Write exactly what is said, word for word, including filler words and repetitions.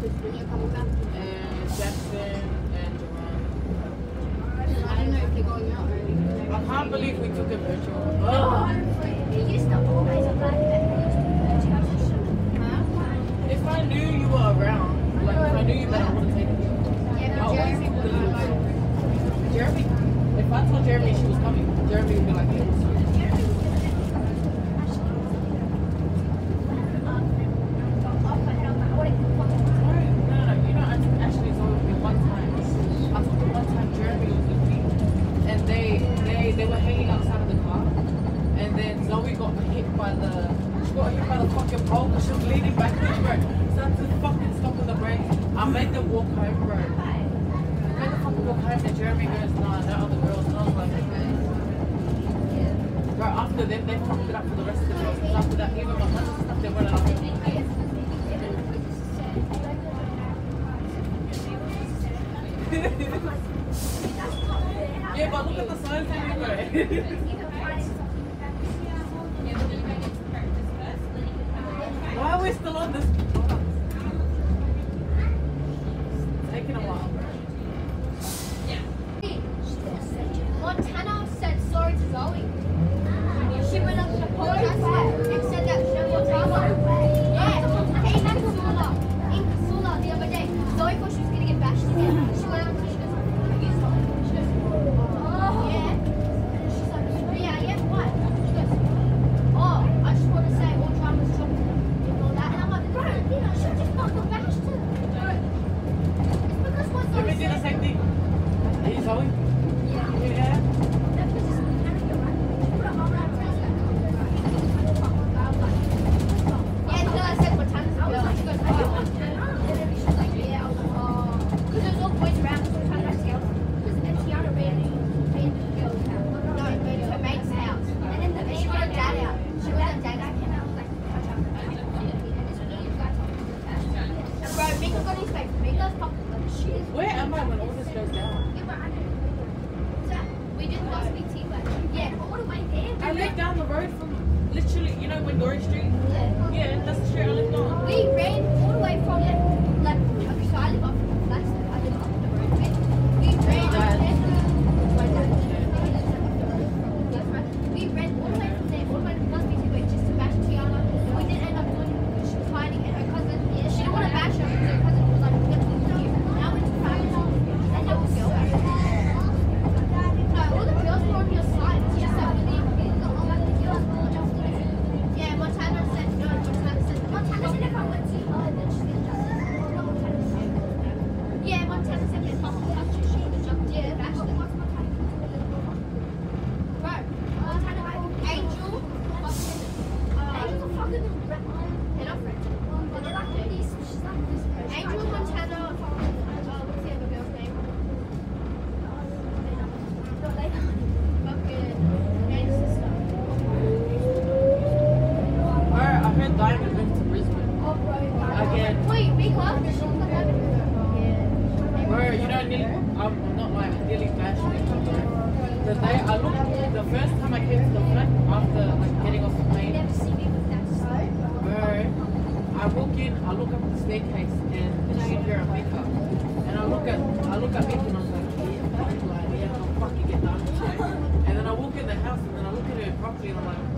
And Jackson and Jerome. I don't know if they're going out already. I can't believe we took a virtual. Oh. They used to always apply to that. If I knew you were around, like if I knew you better, I would have taken you. Yeah, I but always Jeremy would believe have. Jeremy, if I told Jeremy she was coming, Jeremy would be like, yeah. They were hanging outside of the car, and then Zoe got hit by the she got hit by the fucking pole because she was leaning backwards, bro. So I had to fucking stop on the brake. I made them walk home, bro. I made them fucking walk home, and Jeremy goes, nah, that other girls. And I was like, okay. Bro, after them, they fucked it up for the rest of the girls. Because after that, even my mother stuff, they weren't allowed to. Yeah, but look at the signs anyway. Why are we still on this? It's taking a while, bro. Montana said sorry to Zoe. She went up to apologize to her and said that she was drama. Yeah, in Kasula, in Kasula the other day, Zoe thought she was gonna get bashed again. She went up and she goes, "Are you sorry?" She goes, "Oh, yeah." She's like, "Yeah, yeah, what?" She goes, "Oh, I just want to say all drama's chocolate and all that." And I'm like, "Bro, you know, she just not got bashed." It's because what Let Zoe me do the said. same thing. Are you Zoe? Yeah. Yeah. Where am I when all this goes down? We did last week tea, but yeah, but what do I do? I live down the road from literally, you know, Windori Street? Yeah. Yeah, that's the street I live on. We ran all the way from like, okay, so I live up from Flagstaff, I live up the road, right? We ran up Dad. there. My dad. We ran all the way from there, all the way to Must Be Tea, just to bash Tiana. And we didn't end up doing it because she was hiding and her cousin, she didn't want to bash her because her cousin was like, we're going to leave you. Now it's private and there was girl back there. No, all the girls were on your side. It's just that we didn't get the all the girls were just yeah, Montana said no. Montana said Montana said if I went to her, then she's gonna jump. Yeah, Montana said if I went to her, she's gonna jump. Yeah, actually, what's Montana? Bro, Montana, Angel, Angel's a fucking they're not friends. They're like this. She's like this. Angel, Montana, uh, what's the other girl's name? I heard Diamond moved to Brisbane. Again. Wait, because? Bro, you know, nearly, I'm not like nearly bashed it. The day I looked, the first time I came to the flat after like getting off the plane, bro, I walk in, I look up the staircase and she's wearing makeup. And I look at, I look at Mickey and I was like, yeah, like, yeah, I'll fucking get down. And then I walk in the house and then I look at her properly and I'm like,